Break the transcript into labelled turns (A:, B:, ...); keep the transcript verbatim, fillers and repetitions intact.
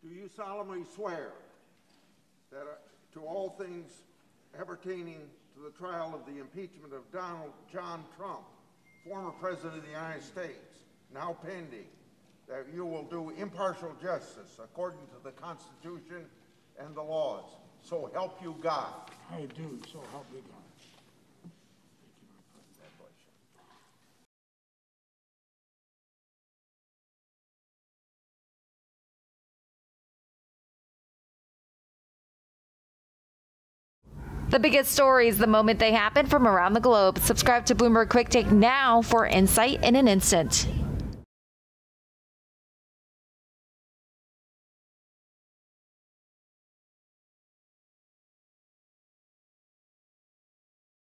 A: Do you solemnly swear that uh, to all things appertaining to the trial of the impeachment of Donald John Trump, former President of the United States, now pending, that you will do impartial justice according to the Constitution and the laws? So help you God.
B: I do, so help me God.
C: The biggest stories the moment they happen from around the globe. Subscribe to Bloomberg Quicktake now for insight in an instant.